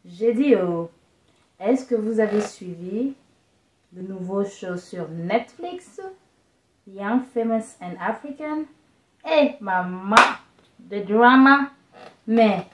J'ai dit, est-ce que vous avez suivi le nouveau show sur Netflix, Young, Famous and African? Eh, maman, de drama, mais,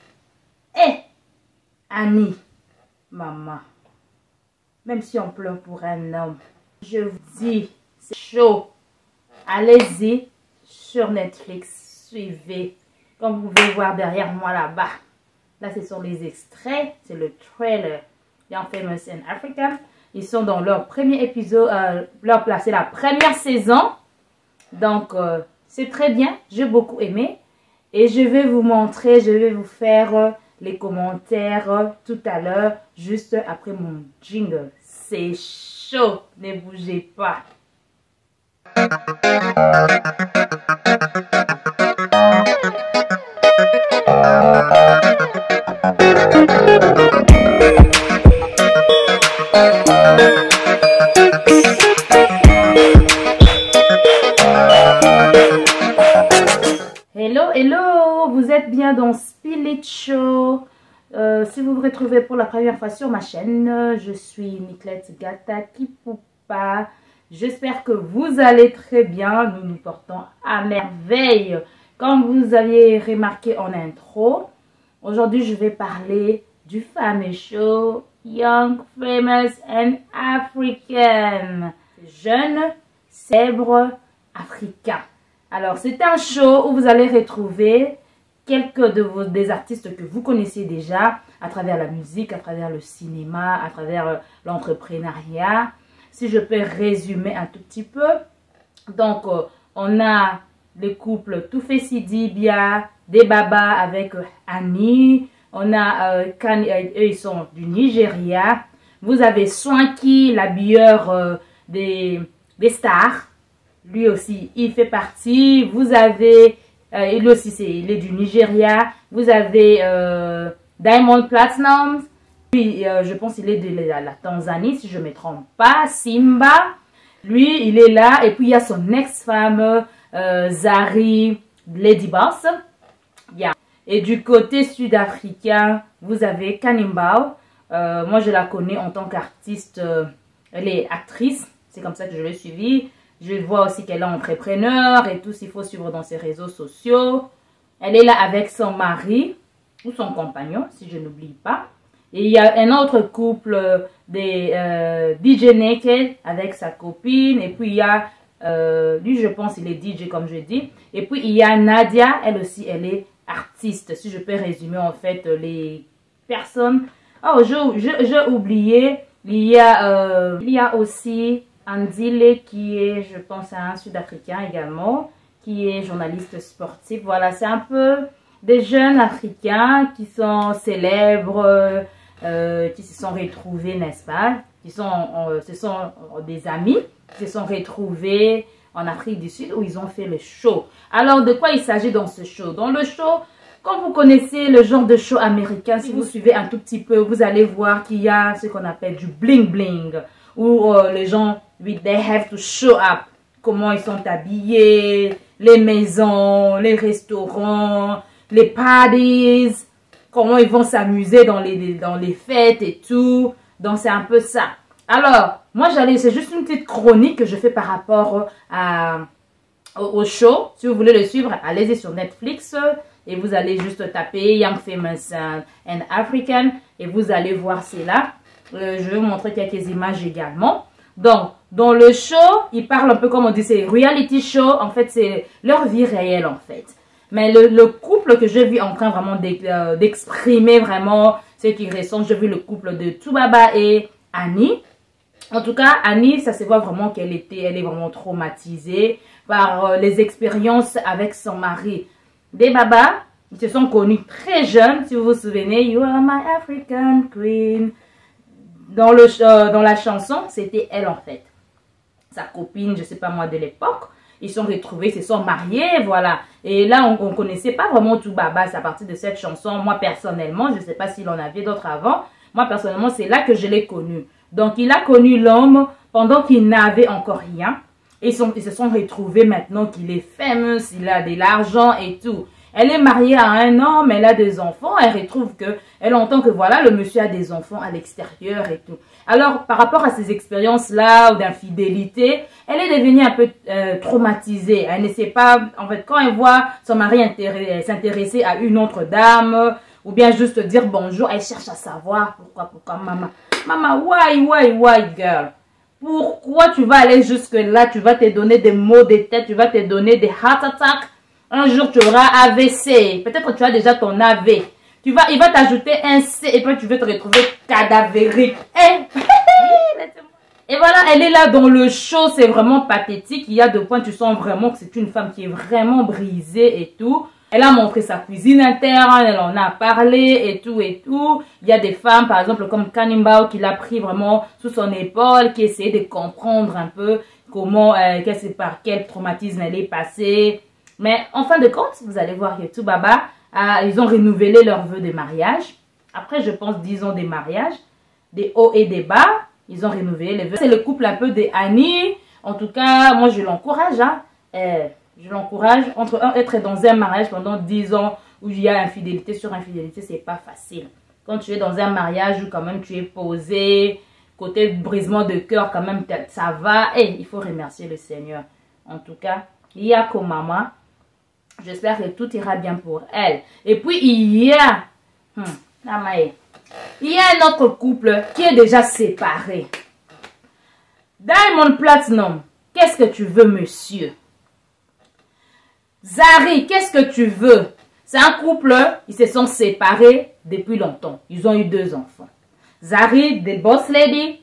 Annie, maman, même si on pleure pour un homme, je vous dis, c'est chaud. Allez-y sur Netflix, suivez. Comme vous pouvez voir derrière moi là-bas. Là, ce sont les extraits. C'est le trailer Young, Famous and African. Ils sont dans leur premier épisode. C'est la première saison. Donc, c'est très bien. J'ai beaucoup aimé. Et je vais vous montrer, je vais vous faire les commentaires tout à l'heure. Juste après mon jingle. C'est chaud. Ne bougez pas. Hello, hello, vous êtes bien dans Spirit Show. Si vous vous retrouvez pour la première fois sur ma chaîne, je suis Niclette Gata Kipupa. J'espère que vous allez très bien. Nous nous portons à merveille. Comme vous aviez remarqué en intro, aujourd'hui je vais parler du fameux show Young, Famous and African. Jeune, célèbre, africain. Alors c'est un show où vous allez retrouver quelques des artistes que vous connaissez déjà à travers la musique, à travers le cinéma, à travers l'entrepreneuriat. Si je peux résumer un tout petit peu. Donc on a le couple Toufé Sidibia, des Baba avec Annie. On a eux, ils sont du Nigeria. Vous avez Swanky, l'habilleur des stars. Lui aussi, il fait partie. Vous avez, il aussi, il est du Nigeria. Vous avez Diamond Platnumz. Lui, je pense qu'il est de la Tanzanie, si je ne me trompe pas. Simba. Lui, il est là. Et puis, il y a son ex-femme, Zari Lady Boss. Yeah. Et du côté sud-africain, vous avez Kanimbao. Moi, je la connais en tant qu'artiste. Elle est actrice. C'est comme ça que je l'ai suivie. Je vois aussi qu'elle est entrepreneur et tout. Il faut suivre dans ses réseaux sociaux. Elle est là avec son mari ou son compagnon, si je n'oublie pas. Et il y a un autre couple des DJ Naked avec sa copine. Et puis il y a, lui je pense il est DJ comme je dis. Et puis il y a Nadia, elle aussi elle est artiste. Si je peux résumer en fait les personnes. Oh, j'ai oublié. Il y a aussi Andile qui est, je pense, un Sud-Africain également. Qui est journaliste sportif. Voilà, c'est un peu des jeunes Africains qui sont célèbres. Qui se sont retrouvés, n'est-ce pas? Ce sont des amis qui se sont retrouvés en Afrique du Sud où ils ont fait le show. Alors, de quoi il s'agit dans ce show? Dans le show, quand vous connaissez le genre de show américain, si vous suivez un tout petit peu, vous allez voir qu'il y a ce qu'on appelle du bling-bling. Où les gens, they have to show up. Comment ils sont habillés, les maisons, les restaurants, les parties. Comment ils vont s'amuser dans les fêtes et tout. Donc, c'est un peu ça. Alors, moi, c'est juste une petite chronique que je fais par rapport au show. Si vous voulez le suivre, allez-y sur Netflix. Et vous allez juste taper Young, Famous and African. Et vous allez voir, c'est là. Je vais vous montrer quelques images également. Donc, dans le show, ils parlent un peu comme on dit, c'est reality show. En fait, c'est leur vie réelle, en fait. Mais le couple que j'ai vu en train vraiment d'exprimer vraiment ce qui ressemble, j'ai vu le couple de Toubaba et Annie. En tout cas, Annie, ça se voit vraiment elle est vraiment traumatisée par les expériences avec son mari. Des Baba, ils se sont connus très jeunes, si vous vous souvenez. You are my African queen. Dans la chanson, c'était elle en fait. Sa copine, je sais pas moi, de l'époque. Ils sont retrouvés, ils se sont mariés, voilà. Et là, on ne connaissait pas vraiment Toubaba. C'est à partir de cette chanson. Moi, personnellement, je ne sais pas s'il en avait d'autres avant. Moi, personnellement, c'est là que je l'ai connu. Donc, il a connu l'homme pendant qu'il n'avait encore rien. Et ils se sont retrouvés maintenant qu'il est fameux, il a de l'argent et tout. Elle est mariée à un homme, elle a des enfants, elle retrouve que, elle entend que voilà, le monsieur a des enfants à l'extérieur et tout. Alors, par rapport à ces expériences-là ou d'infidélité, elle est devenue un peu traumatisée. Elle ne sait pas, en fait, quand elle voit son mari s'intéresser à une autre dame, ou bien juste dire bonjour, elle cherche à savoir pourquoi, maman. Maman, why, girl? Pourquoi tu vas aller jusque-là? Tu vas te donner des maux de tête, tu vas te donner des heart attacks. Un jour, tu auras AVC. Peut-être tu as déjà ton AV. Il va t'ajouter un C et puis tu vas te retrouver cadavérique. Et voilà, elle est là dans le show. C'est vraiment pathétique. Il y a deux points, tu sens vraiment que c'est une femme qui est vraiment brisée et tout. Elle a montré sa cuisine interne, elle en a parlé et tout et tout. Il y a des femmes, par exemple, comme Kanimbao, qui l'a pris vraiment sous son épaule, qui essayait de comprendre un peu comment, par quel traumatisme elle est passée. Mais en fin de compte, vous allez voir que tout baba, ils ont renouvelé leurs vœux de mariage. Après, je pense, 10 ans de mariage, des hauts et des bas, ils ont renouvelé les vœux. C'est le couple un peu de Annie. En tout cas, moi, je l'encourage, hein. Je l'encourage. Être dans un mariage pendant 10 ans où il y a infidélité sur infidélité, c'est pas facile. Quand tu es dans un mariage où quand même tu es posé, côté brisement de cœur, quand même ça va. Et il faut remercier le Seigneur. En tout cas, Yako maman, j'espère que tout ira bien pour elle. Et puis il y a un autre couple qui est déjà séparé. Diamond Platinum, qu'est-ce que tu veux, monsieur? Zari, qu'est-ce que tu veux? C'est un couple, ils se sont séparés depuis longtemps. Ils ont eu 2 enfants. Zari, the boss lady,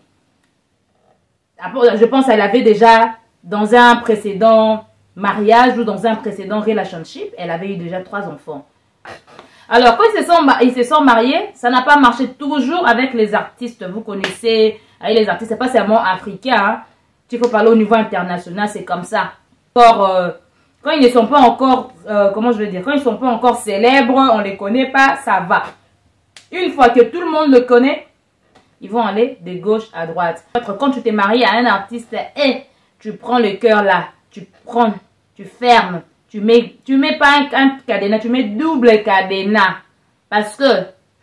je pense qu'elle avait déjà, dans un précédent mariage ou dans un précédent relationship, elle avait eu déjà 3 enfants. Alors, quand ils se sont mariés, ça n'a pas marché toujours avec les artistes. Vous connaissez, avec les artistes, c'est pas seulement africain. Hein. Il faut parler au niveau international, c'est comme ça. Quand ils ne sont pas encore, comment je veux dire, quand ils ne sont pas encore célèbres, on ne les connaît pas, ça va. Une fois que tout le monde le connaît, ils vont aller de gauche à droite. Quand tu t'es marié à un artiste, tu prends le cœur là, tu fermes, tu mets pas un cadenas, tu mets double cadenas. Parce que,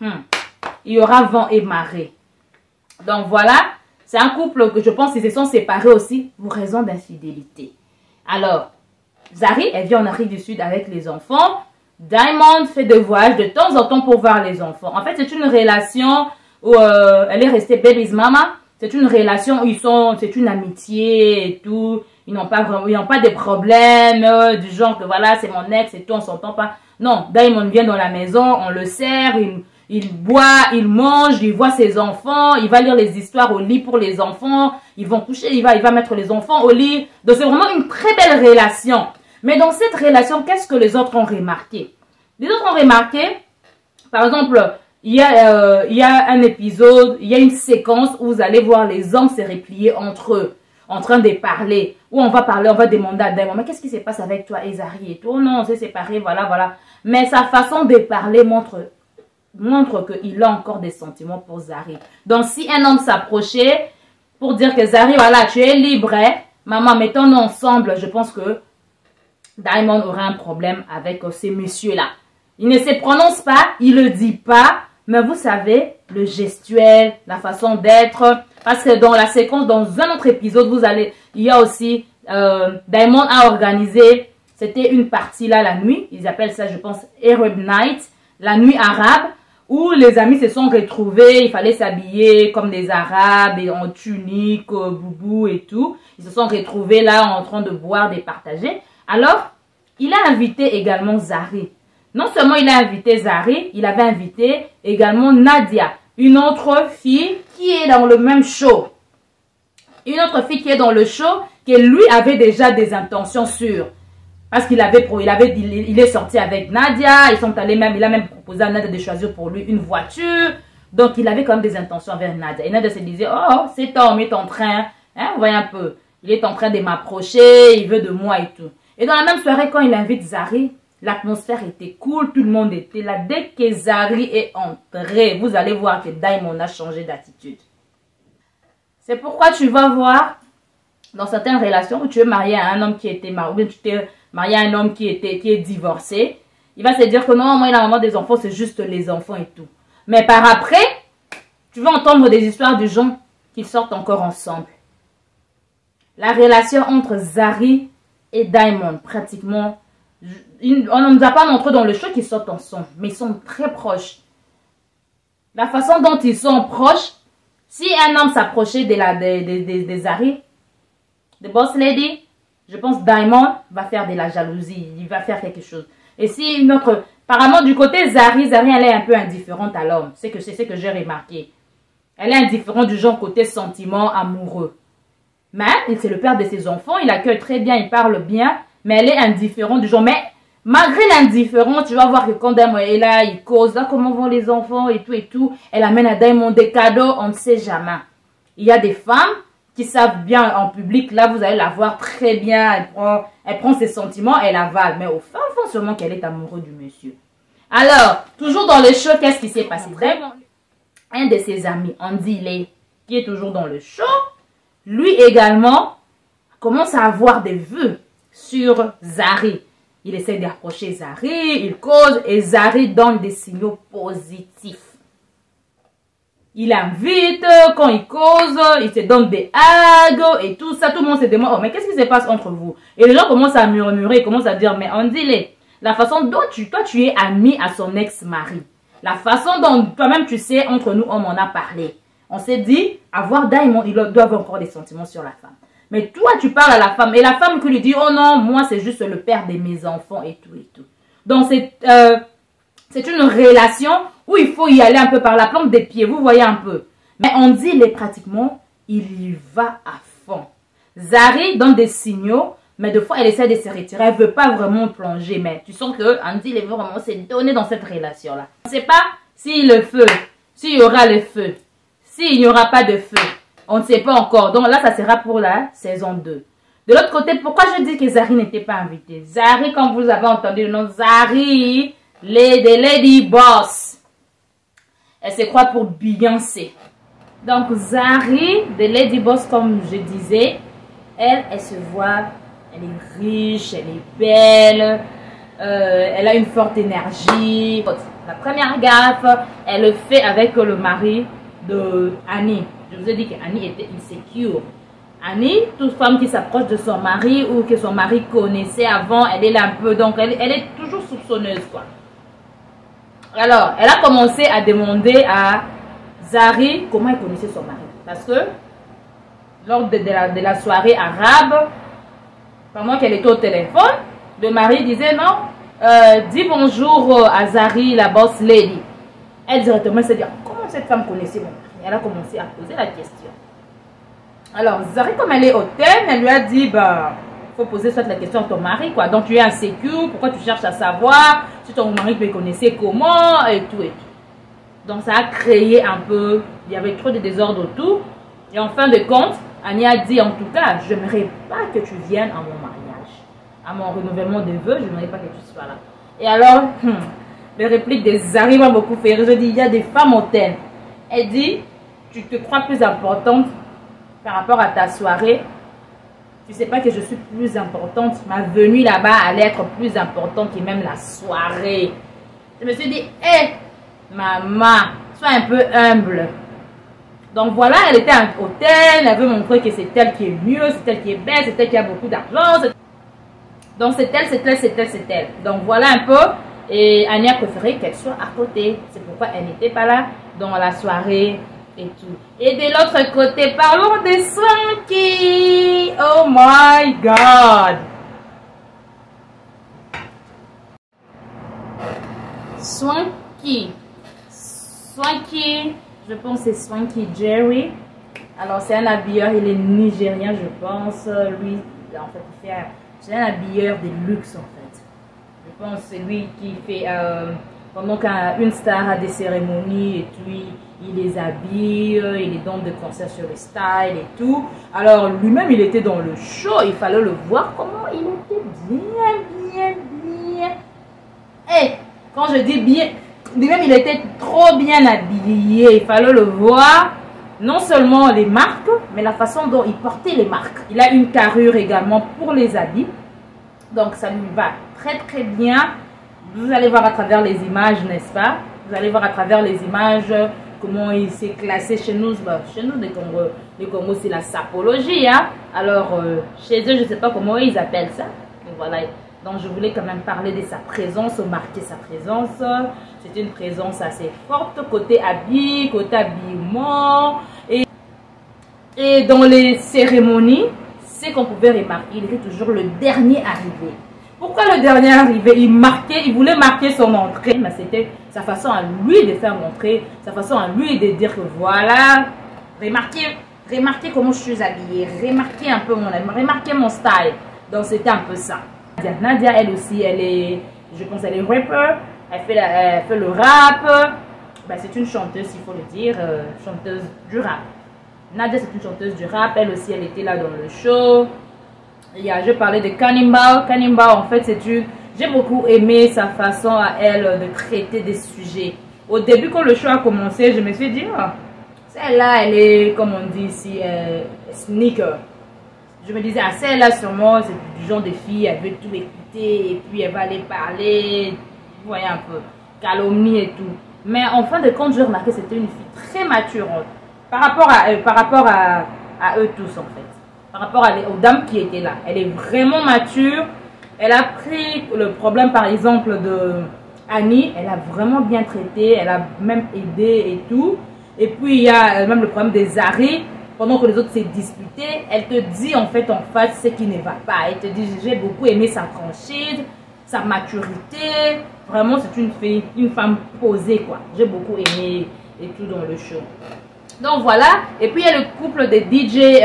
il y aura vent et marée. Donc voilà, c'est un couple que je pense qu'ils se sont séparés aussi pour raison d'infidélité. Alors, Zari, elle vit en Afrique du Sud avec les enfants. Diamond fait des voyages de temps en temps pour voir les enfants. En fait, c'est une relation où elle est restée baby's mama. C'est une relation où c'est une amitié et tout. Ils n'ont pas de problème du genre que voilà, c'est mon ex et tout, on s'entend pas. Non, Diamond vient dans la maison, on le sert, il boit, il mange, il voit ses enfants, il va lire les histoires au lit pour les enfants, ils vont coucher, il va mettre les enfants au lit. Donc c'est vraiment une très belle relation. Mais dans cette relation, qu'est-ce que les autres ont remarqué? Les autres ont remarqué, par exemple, il y a un épisode, il y a une séquence où vous allez voir les hommes se replier entre eux, en train de parler, où on va demander à Diamond, mais qu'est-ce qui se passe avec toi et Zari et tout? Oh non, on s'est séparés, voilà. Mais sa façon de parler montre qu'il a encore des sentiments pour Zari. Donc, si un homme s'approchait pour dire que Zari, voilà, tu es libre, hein, maman, mettons-nous ensemble, je pense que Diamond aurait un problème avec ces messieurs-là. Il ne se prononce pas, il ne le dit pas, mais vous savez, le gestuel, la façon d'être, parce que dans la séquence, dans un autre épisode, il y a aussi, Diamond a organisé, c'était une partie là la nuit, ils appellent ça, je pense, Arab Night, la nuit arabe, où les amis se sont retrouvés, il fallait s'habiller comme des Arabes, et en tunique, boubou et tout. Ils se sont retrouvés là en train de boire, de partager. Alors, il a invité également Zari. Non seulement il a invité Zari, il avait invité également Nadia, une autre fille qui est dans le même show. Une autre fille qui est dans le show, qui lui avait déjà des intentions sûres. Parce qu'il il est sorti avec Nadia, ils sont allés il a même proposé à Nadia de choisir pour lui une voiture. Donc il avait quand même des intentions envers Nadia. Et Nadia se disait, oh, cet homme est en train, hein, voyez un peu, il est en train de m'approcher, il veut de moi et tout. Et dans la même soirée, quand il invite Zari, l'atmosphère était cool, tout le monde était là. Dès que Zari est entré, vous allez voir que Diamond a changé d'attitude. C'est pourquoi tu vas voir, dans certaines relations où tu es marié à un homme qui était marié, ou bien tu t'es marié à un homme qui est divorcé, Il va se dire que non, moi et la maman des enfants, c'est juste les enfants et tout. Mais par après, tu vas entendre des histoires de gens qui sortent encore ensemble. La relation entre Zari et Diamond, pratiquement, on ne nous a pas montré dans le show qu'ils sortent ensemble, mais ils sont très proches. La façon dont ils sont proches, si un homme s'approchait de Zari, de Boss Lady, je pense Diamond va faire de la jalousie, il va faire quelque chose. Et si une autre... Apparemment, du côté Zari, elle est un peu indifférente à l'homme. C'est ce que j'ai remarqué. Elle est indifférente du genre côté sentiment amoureux. Mais c'est le père de ses enfants, il accueille très bien, il parle bien, mais elle est indifférente du genre. Mais malgré l'indifférence, tu vas voir que quand Diamond est là, il cause, là, comment vont les enfants et tout, elle amène à Diamond des cadeaux, on ne sait jamais. Il y a des femmes qui savent bien en public, là vous allez la voir très bien, elle prend ses sentiments, elle avale, mais au fond sûrement qu'elle est amoureuse du monsieur. Alors, toujours dans le show, qu'est-ce qui s'est passé? Vraiment, un de ses amis, Andy Lay, qui est toujours dans le show, lui également commence à avoir des vues sur Zari. Il essaie d'approcher Zari, il cause et Zari donne des signaux positifs. Il invite, quand il cause, il se donne des hugs et tout ça. Tout le monde se demande, oh, mais qu'est-ce qui se passe entre vous? Et les gens commencent à murmurer, ils commencent à dire, mais Andy, la façon dont toi tu es ami à son ex-mari, la façon dont toi-même tu sais, entre nous hommes, on a parlé. On s'est dit, avoir Diamond, il doit avoir encore des sentiments sur la femme. Mais toi, tu parles à la femme. Et la femme qui lui dit, oh non, moi, c'est juste le père de mes enfants et tout et tout. Donc, c'est une relation où il faut y aller un peu par la plante des pieds. Vous voyez un peu. Mais on dit, pratiquement, il y va à fond. Zari donne des signaux, mais des fois, elle essaie de se retirer. Elle ne veut pas vraiment plonger. Mais tu sens que Andy, il veut vraiment se donner dans cette relation-là. On ne sait pas s'il y aura le feu, s'il n'y aura pas de feu. On ne sait pas encore. Donc là, ça sera pour la saison 2. De l'autre côté, pourquoi je dis que Zari n'était pas invitée? Zari, comme vous avez entendu le nom, Zari, Lady Boss. Elle se croit pour Beyoncé. Donc Zari, de Lady Boss, comme je disais, elle se voit, elle est riche, elle est belle, elle a une forte énergie. La première gaffe, elle le fait avec le mari de Annie. Je vous ai dit qu'Annie était insécure. Annie, toute femme qui s'approche de son mari ou que son mari connaissait avant, elle est là un peu, donc elle est toujours soupçonneuse, quoi. Alors, elle a commencé à demander à Zari comment elle connaissait son mari. Parce que lors de la soirée arabe, pendant qu'elle était au téléphone, le mari disait non, dis bonjour à Zari, la boss lady. Elle directement s'est dit, comment cette femme connaissait mon mari? Elle a commencé à poser la question. Alors, Zari, comme elle est hautaine, elle lui a dit, bah, il faut poser soit la question à ton mari, quoi. Donc, tu es insécure, pourquoi tu cherches à savoir si ton mari te connaissait comment, et tout, et tout. Donc, ça a créé un peu, il y avait trop de désordre autour. Et en fin de compte, Annie a dit, en tout cas, je n'aimerais pas que tu viennes à mon mariage. À mon renouvellement de vœux, je n'aimerais pas que tu sois là. Et alors, les répliques de Zari m'ont beaucoup fait rire. Je dis, il y a des femmes hautaines. Elle dit, tu te crois plus importante par rapport à ta soirée. Tu ne sais pas que je suis plus importante. Ma venue là-bas allait être plus importante que même la soirée. Je me suis dit, hé, maman, sois un peu humble. Donc voilà, elle était hautaine. Elle veut montrer que c'est elle qui est mieux, c'est elle qui est belle, c'est elle qui a beaucoup d'argent. Donc c'est elle. Donc voilà un peu. Et Annie a préféré qu'elle soit à côté. C'est pourquoi elle n'était pas là dans la soirée et tout. Et de l'autre côté, parlons de Swanky. Oh my God. Swanky, je pense que c'est Swanky Jerry. Alors c'est un habilleur, il est nigérien je pense. Lui, en fait, c'est un habilleur de luxe en fait. Je pense que c'est lui qui fait, pendant qu'une star a des cérémonies et puis il les habille, il les donne des conseils sur le style et tout. Alors lui-même il était dans le show, il fallait le voir comment il était bien. Et quand je dis bien, lui-même il était trop bien habillé, il fallait le voir. Non seulement les marques, mais la façon dont il portait les marques. Il a une carrure également pour les habits. Donc ça lui va très très bien. Vous allez voir à travers les images, n'est-ce pas? Vous allez voir à travers les images comment il s'est classé chez nous. Bah, chez nous, les Congo, c'est la sapologie. Hein? Alors, chez eux, je ne sais pas comment ils appellent ça. Donc, voilà. Donc, je voulais quand même parler de sa présence, marquer sa présence. C'était une présence assez forte, côté habit, côté habillement. Et dans les cérémonies, c'est qu'on pouvait remarquer, il était toujours le dernier arrivé. Pourquoi le dernier arrivé? Il voulait marquer son entrée, mais c'était sa façon à lui de faire montrer, sa façon à lui de dire que voilà, remarquez comment je suis habillée, remarquez un peu remarquez mon style. Donc c'était un peu ça. Nadia, elle aussi, je pense elle est rapper, elle fait le rap. Ben, c'est une chanteuse, il faut le dire, chanteuse du rap. Nadia, c'est une chanteuse du rap, elle aussi, elle était là dans le show. Je parlais de Kanimba. Kanimba, en fait, j'ai beaucoup aimé sa façon à elle de traiter des sujets. Au début, quand le show a commencé, je me suis dit, celle-là, elle est, comme on dit ici, sneaker. Je me disais, celle-là, sûrement, c'est du genre de fille, elle veut tout écouter, et puis elle va aller parler, vous voyez un peu, calomnie et tout. Mais en fin de compte, j'ai remarqué que c'était une fille très mature par rapport à eux tous, en fait. Par rapport aux dames qui étaient là. Elle est vraiment mature. Elle a pris le problème, par exemple, de Annie. Elle a vraiment bien traité. Elle a même aidé et tout. Et puis, il y a même le problème des Zari. Pendant que les autres s'est disputé, elle te dit en fait en face ce qui ne va pas. Elle te dit, j'ai beaucoup aimé sa franchise, sa maturité. Vraiment, c'est une femme posée, quoi. J'ai beaucoup aimé et tout dans le show. Donc voilà, et puis il y a le couple de DJ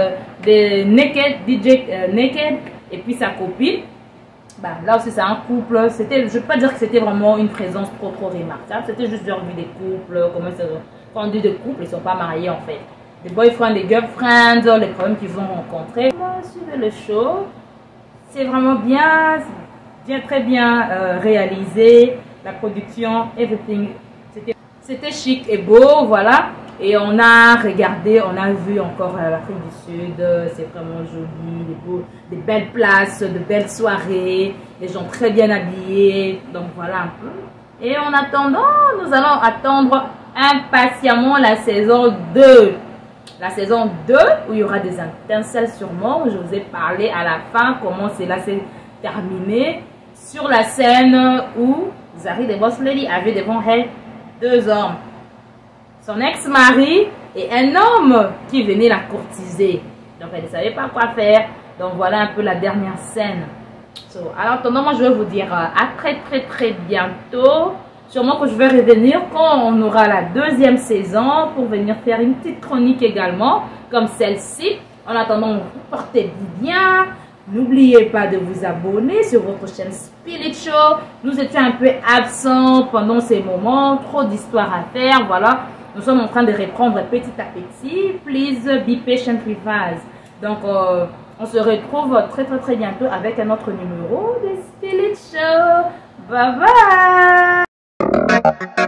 Naked et puis sa copine. Bah, là aussi c'est un couple, je ne peux pas dire que c'était vraiment une présence trop remarquable, c'était juste leur vie des couples, comment ça, quand on dit de couple, ils ne sont pas mariés en fait. Les boyfriends, les girlfriends, les problèmes qu'ils ont rencontrés. Suivez le show, c'est vraiment bien, très bien réalisé, la production, everything, c'était chic et beau, voilà. Et on a regardé, on a vu encore l'Afrique du Sud, c'est vraiment joli, des belles places, de belles soirées, les gens très bien habillés, donc voilà un peu. Et en attendant, nous allons attendre impatiemment la saison 2. La saison 2, où il y aura des étincelles sûrement, où je vous ai parlé à la fin comment cela s'est terminé, sur la scène où Zari the Boss Lady avait devant elle 2 hommes. Son ex-mari et un homme qui venait la courtiser. Donc, elle ne savait pas quoi faire. Donc, voilà un peu la dernière scène. Alors, attendant, moi, je vais vous dire à très bientôt. Sûrement que je vais revenir quand on aura la 2e saison pour venir faire une petite chronique également, comme celle-ci. En attendant, portez-vous bien. N'oubliez pas de vous abonner sur votre chaîne Spirit Show. Nous étions un peu absents pendant ces moments. Trop d'histoires à faire, voilà. Nous sommes en train de reprendre petit à petit. Please be patient with us. Donc, on se retrouve très bientôt avec un autre numéro de Spirit Show. Bye bye.